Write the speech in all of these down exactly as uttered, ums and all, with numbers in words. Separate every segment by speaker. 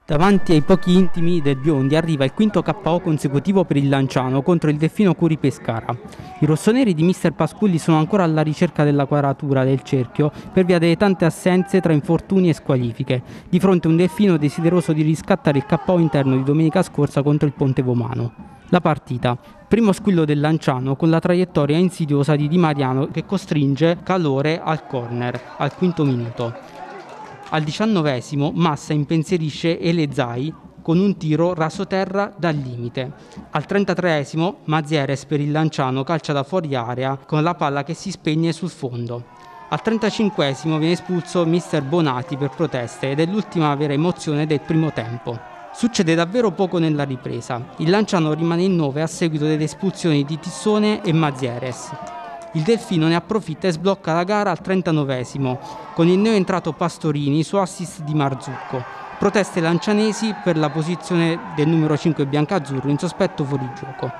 Speaker 1: Davanti ai pochi intimi del Biondi arriva il quinto K O consecutivo per il Lanciano contro il Delfino Curi Pescara. I rossoneri di mister Pasculli sono ancora alla ricerca della quadratura del cerchio per via delle tante assenze tra infortuni e squalifiche, di fronte a un Delfino desideroso di riscattare il K O interno di domenica scorsa contro il Ponte Vomano. La partita. Primo squillo del Lanciano con la traiettoria insidiosa di Di Mariano che costringe Calore al corner al quinto minuto. Al diciannovesimo Massa impensierisce Elezai con un tiro rasoterra dal limite. Al trentatreesimo Mazieres per il Lanciano calcia da fuori area con la palla che si spegne sul fondo. Al trentacinquesimo viene espulso mister Bonati per proteste ed è l'ultima vera emozione del primo tempo. Succede davvero poco nella ripresa. Il Lanciano rimane in nove a seguito delle espulsioni di Tissone e Mazieres. Il Delfino ne approfitta e sblocca la gara al trentanovesimo con il neoentrato Pastorini su assist di Marzucco. Proteste lancianesi per la posizione del numero cinque biancazzurro in sospetto fuorigioco.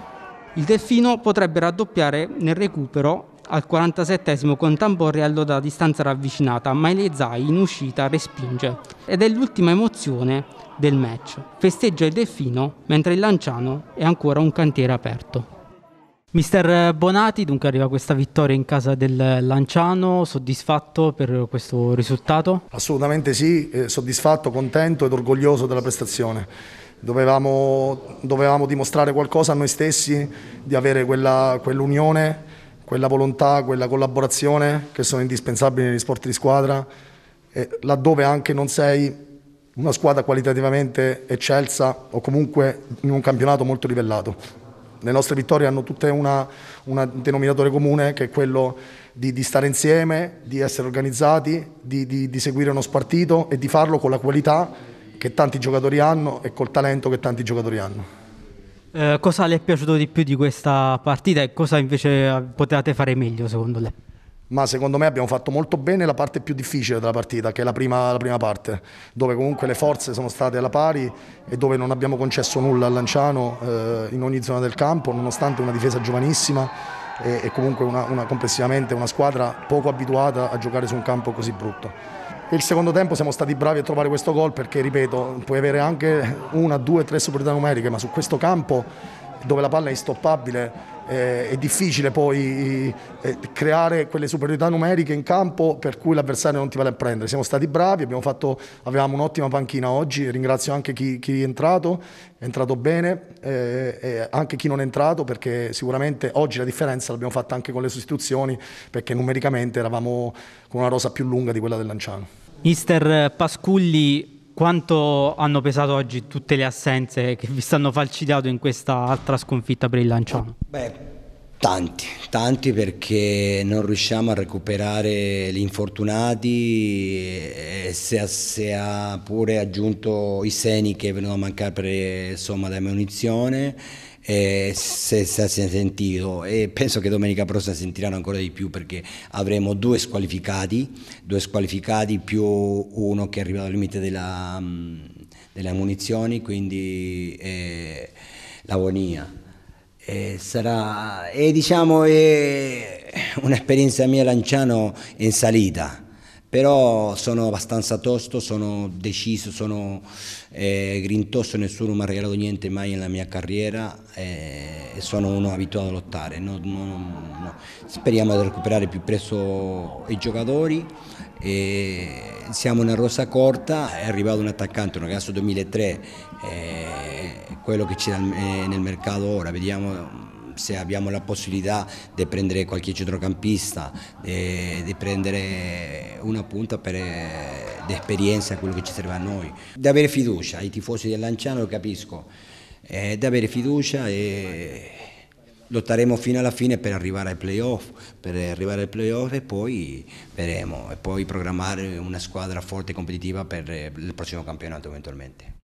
Speaker 1: Il Delfino potrebbe raddoppiare nel recupero al quarantasettesimo con Tamborriello da distanza ravvicinata, ma Elezai in uscita respinge. Ed è l'ultima emozione del match. Festeggia il Delfino mentre il Lanciano è ancora un cantiere aperto. Mister Bonati, dunque arriva questa vittoria in casa del Lanciano, soddisfatto per questo risultato?
Speaker 2: Assolutamente sì, eh, soddisfatto, contento ed orgoglioso della prestazione. Dovevamo, dovevamo dimostrare qualcosa a noi stessi, di avere quella, quell'unione, quella volontà, quella collaborazione che sono indispensabili negli sport di squadra, e laddove anche non sei una squadra qualitativamente eccelsa o comunque in un campionato molto livellato. Le nostre vittorie hanno tutte una, una denominatore comune, che è quello di, di stare insieme, di essere organizzati, di, di, di seguire uno spartito e di farlo con la qualità che tanti giocatori hanno e col talento che tanti giocatori hanno.
Speaker 1: Eh, cosa le è piaciuto di più di questa partita e cosa invece potevate fare meglio secondo lei?
Speaker 2: Ma secondo me abbiamo fatto molto bene la parte più difficile della partita, che è la prima, la prima parte, dove comunque le forze sono state alla pari e dove non abbiamo concesso nulla al Lanciano eh, in ogni zona del campo, nonostante una difesa giovanissima e, e comunque una, una, complessivamente una squadra poco abituata a giocare su un campo così brutto. E il secondo tempo siamo stati bravi a trovare questo gol perché, ripeto, puoi avere anche una, due, tre superiorità numeriche, ma su questo campo dove la palla è instoppabile eh, è difficile poi eh, creare quelle superiorità numeriche in campo per cui l'avversario non ti vale a prendere. Siamo stati bravi, abbiamo fatto, avevamo un'ottima panchina oggi, ringrazio anche chi, chi è entrato, è entrato bene eh, e anche chi non è entrato, perché sicuramente oggi la differenza l'abbiamo fatta anche con le sostituzioni, perché numericamente eravamo con una rosa più lunga di quella del Lanciano.
Speaker 1: Mister Pasculli, quanto hanno pesato oggi tutte le assenze che vi stanno falcidiato in questa altra sconfitta per il Lanciano?
Speaker 3: Beh, tanti, tanti perché non riusciamo a recuperare gli infortunati e se, se ha pure aggiunto i seni che vengono a mancare per insomma da munizione. Eh, se, se si è sentito, e penso che domenica prossima sentiranno ancora di più, perché avremo due squalificati, due squalificati più uno che arriva al limite della, delle munizioni, quindi eh, l'agonia. Eh, sarà eh, diciamo è un'esperienza mia Lanciano in salita, però sono abbastanza tosto, sono deciso, sono eh, grintoso, nessuno mi ha regalato niente mai nella mia carriera eh, e sono uno abituato a lottare. No, no, no. Speriamo di recuperare più presto i giocatori. E siamo una rosa corta, è arrivato un attaccante, un ragazzo duemilatré, eh, quello che c'è nel mercato ora, vediamo se abbiamo la possibilità di prendere qualche centrocampista, di, di prendere una punta per l'esperienza, quello che ci serve a noi. Di avere fiducia, ai tifosi del Lanciano lo capisco, eh, di avere fiducia e lotteremo fino alla fine per arrivare ai playoff, per arrivare ai playoff e poi vedremo, e poi programmare una squadra forte e competitiva per il prossimo campionato eventualmente.